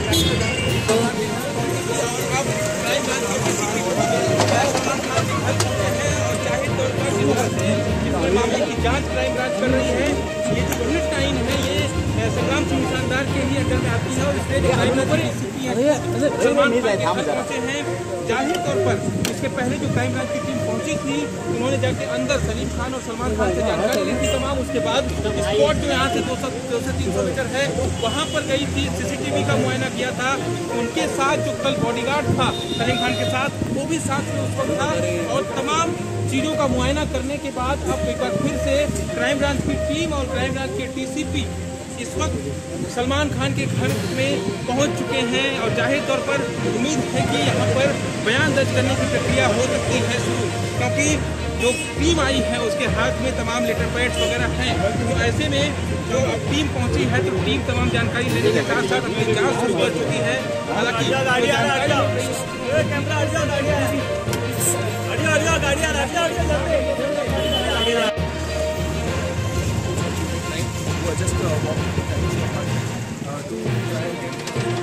मामले की जांच क्राइम ब्रांच कर रही है। ये जो बुलेट टाइन है ये संग्राम सिंह शानदार के ही अंडर में आती है और इसलिए क्राइम ब्रांच सलमान खान पहुंचे हैं। जाहिर तौर पर इसके पहले जो क्राइम ब्रांच की टीम पहुंची थी उन्होंने जाके अंदर सलीम खान और सलमान खान से जानकारी ली थी तमाम। उसके बाद स्पॉट जो यहाँ से 200-300 मीटर है वहाँ पर गई थी, CCTV का मुआयना किया था। उनके साथ जो कल बॉडीगार्ड था सलीम खान के साथ वो भी साथ में उस वक्त था और तमाम चीज़ों का मुआयना करने के बाद अब एक बार फिर से क्राइम ब्रांच की टीम और क्राइम ब्रांच के DCP इस वक्त सलमान खान के घर में पहुंच चुके हैं और जाहिर तौर पर उम्मीद है कि यहाँ पर बयान दर्ज करने की प्रक्रिया हो सकती है शुरू, क्योंकि जो टीम आई है उसके हाथ में तमाम लेटर पैड्स वगैरह हैं। तो ऐसे में जो अब टीम पहुंची है तो टीम तमाम जानकारी लेने के साथ साथ अपनी जांच शुरू कर चुकी है। हालांकि just walking to